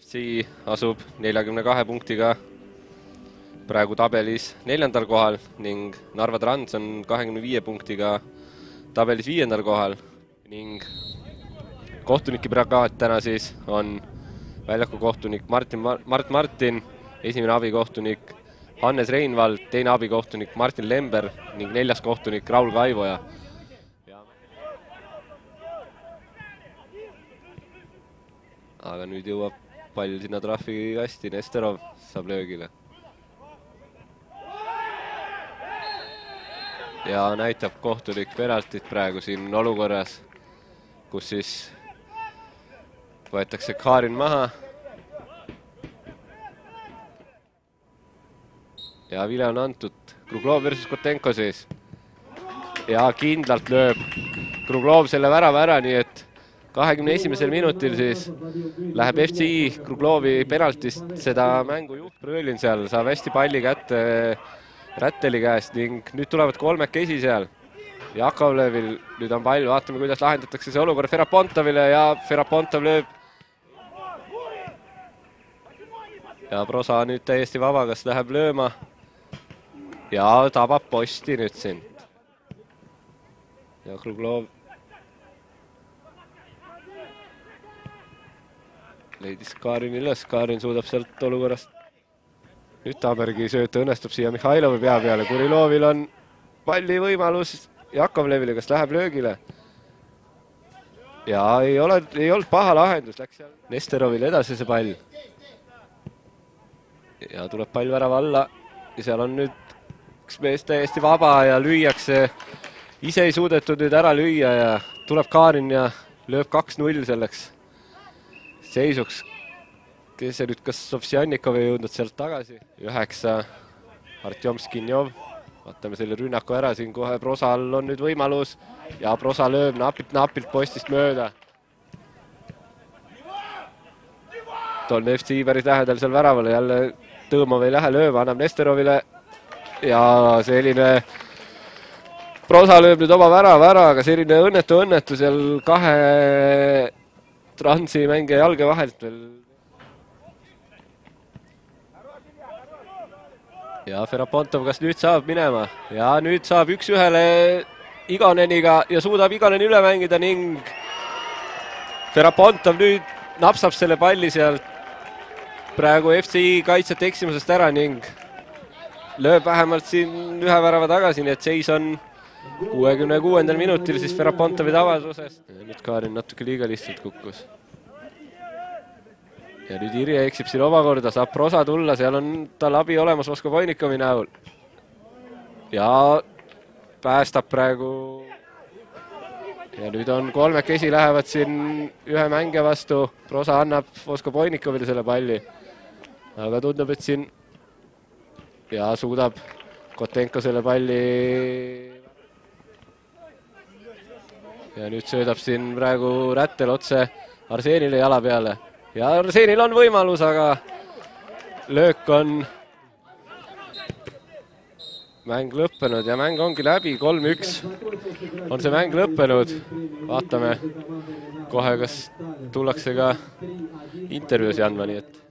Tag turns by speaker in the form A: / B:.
A: FC asub 42 punktiga praegu tabelis 4. kohal ning Narva Trans on 25 punktiga tabelis 5. kohal ning kohtunike bragaad täna siis on väljaku kohtunik Mart Martin, esimene abikohtunik Hannes Reinvald, teine abikohtunik Martin Lember ning 4. kohtunik Raul Kaivoja. Aga nüüd jõuab pall sinna trahvikasti, Nesterov saab löögile. Ja näitab kohtunik penaltit praegu siin olukorras, kus siis võetakse Karin maha. Ja vile on antud Kruglov versus Kotenko siis. Ja kindlalt lööb Kruglov selle värava ära, nii et 21. minutil siis läheb FCI Kruglovi penaltist seda mängu juht. Prõõlin seal saab hästi palli kätte Rätteli käest ning nüüd tulevad kolmekesi seal. Jakovlevil nüüd on pall, vaatame kuidas lahendatakse see olukord Ferapontovile ja Ferapontov lööb. Ja Prosa nüüd täiesti vaba, kas läheb lööma ja tabab posti nüüd siin. Ja Kruglov leidis Karin üles, Karin suudab sealt olukorrast. Nüüd Tabergi sööta õnnestub siia Mihhailovi pea peale, Kurilovil on palli võimalus Jakovlevile, kas läheb löögile. Ja ei olnud paha lahendus, läks seal Nesterovile edasi see pall. Ja tuleb pall värava alla ja seal on nüüd üks mees täiesti vaba ja lüüakse. Ise ei suudetud nüüd ära lüüa ja tuleb Karin ja lööb 2-0 selleks seisuks. Kes see nüüd, kas Sovsjannikov ei jõudnud sealt tagasi? 9 Artjom Skinjov. Vaatame selle rünnaku ära, siin kohe Prosal on nüüd võimalus ja Prosa lööb napilt postist mööda. On FCI päris lähedal seal väravale, jälle Tõõmov ei lähe lööma, annab Nesterovile ja selline Prosa lööb nüüd oma värava ära, aga selline õnnetu seal kahe Transi mängija jalge vahelt veel. Ja Ferapontov, kas nüüd saab minema? Ja nüüd saab 1-1 Igoneniga ja suudab Igonen üle mängida ning Ferapontov nüüd napsab selle palli sealt praegu FCI kaitsjate eksimusest ära ning lööb vähemalt siin ühe värava tagasi, nii et seis on 66. minutil siis Ferapontovi tavastusest. Nüüd Karin natuke liiga lihtsalt kukkus. Ja nüüd Irje eksib siin omakorda, saab Prosa tulla, seal on tal abi olemas Voskovoinikovi näol. Ja päästab praegu. Ja nüüd on kolmekesi lähevad siin ühe mängija vastu. Prosa annab Voskovoinikovile selle palli. Aga tundub, et siin ja suudab Kotenko selle palli. Ja nüüd söödab siin praegu Rättel otse Arsenile jala peale. Ja Arsenil on võimalus, aga löök on mäng lõppenud ja mäng ongi läbi, 3-1 on see mäng lõppenud. Vaatame kohe, kas tullakse ka intervjuusi andma, nii et